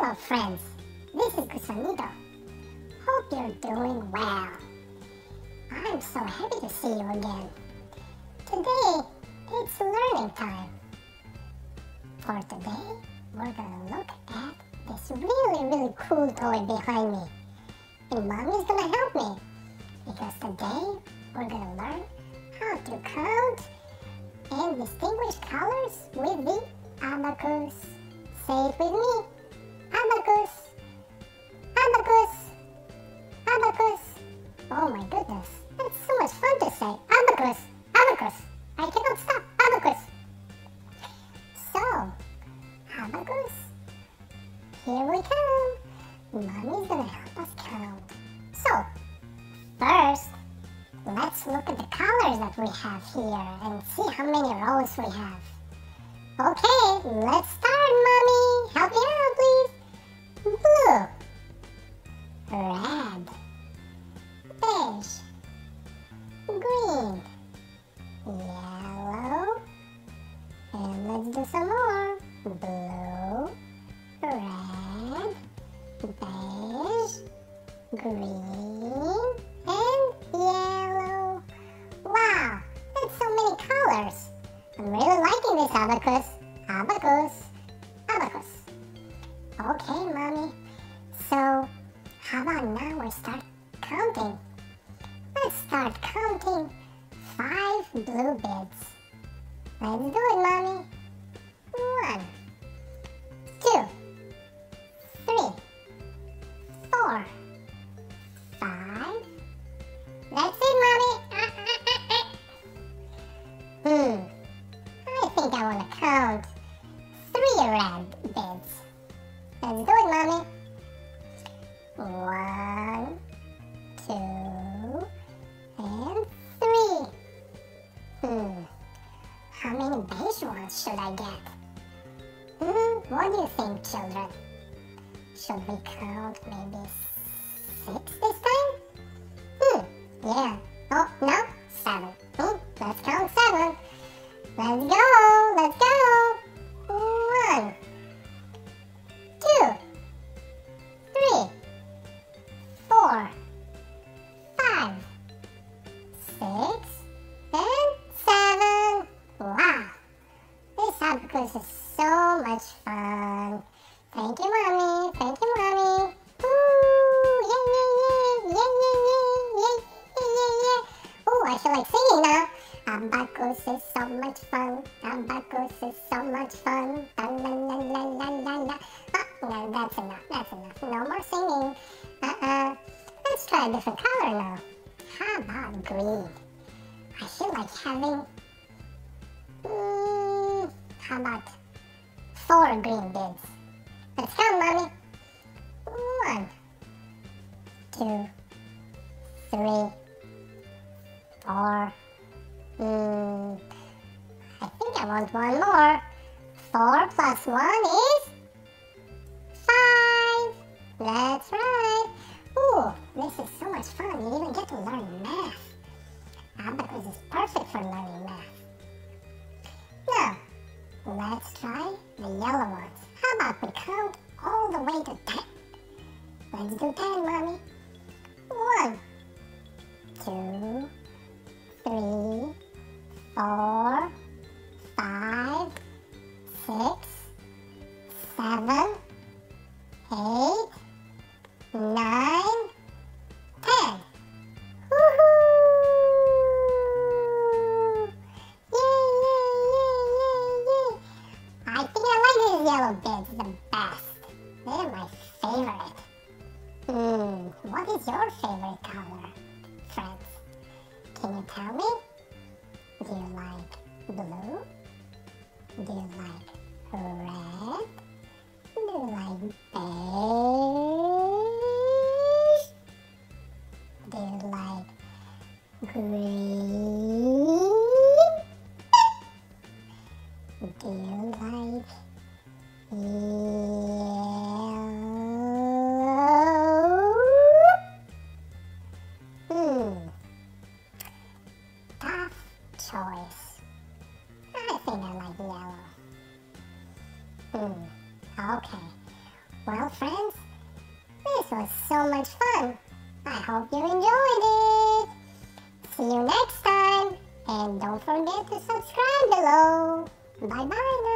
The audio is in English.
Hello friends, this is Gusanito. Hope you're doing well. I'm so happy to see you again. Today, it's learning time. For today, we're gonna look at this really cool toy behind me. And Mommy's gonna help me. Because today, we're gonna learn how to count and distinguish colors with the abacus. Say it with me. Abacus. Abacus. Abacus. Oh my goodness. That's so much fun to say. Abacus. Abacus. I cannot stop. Abacus. So, abacus. Here we come. Mommy's gonna help us count. So, first, let's look at the colors that we have here and see how many rows we have. Okay, let's start, Mommy. Help me out, please. Blue, red, beige, green, yellow, and let's do some more. Blue, red, beige, green, and yellow. Wow, that's so many colors. I'm really liking this abacus. Abacus. Abacus. Okay, Mommy. So, how about now we start counting? Let's start counting 5 blue bits. Let's do it, Mommy. 1, 2, 3, 4, 5. That's it, Mommy. I think I want to count 3 red bits. Let's do it, Mommy. 1, 2, and 3. How many beige ones should I get? What do you think, children? Should we count maybe 6 this time? Yeah. Oh, no, 7. Let's count 7. Let's go. Let's go. 1, 2, 3, 4, 5, 6, and 7. Wow, this abacus is so much fun. Thank you, Mommy. Thank you, Mommy. Ooh, yay, yay, yay, yay, yay, yay, yay, yay, yay. Ooh, I feel like singing now. Abacus is so much fun. Abacus is so much fun. La la la la la la la. No, that's enough. That's enough. No more singing. Let's try a different color now. How about green? I feel like having. How about 4 green bits? Let's count, Mommy. 1, 2, 3, 4. I think I want one more. 4 plus 1 is 5. That's right. Ooh, this is so much fun. You even get to learn math. Abacus is perfect for learning math. Now, let's try the yellow ones. How about we count all the way to 10? Let's do 10, Mommy. 1, 2, 3, 4, 5, 6, 7, 8, 9, 10. Woohoo! Yay, yay, yay, yay, yay. I think I like these yellow bits the best. They're my favorite. What is your favorite color, friends? Can you tell me? Do you like blue? Do you like red? Do you like beige? Do you like green? Do you like yellow? Tough choice. I think I like yellow. Okay. Well, friends, this was so much fun. I hope you enjoyed it. See you next time. And don't forget to subscribe below. Bye-bye now.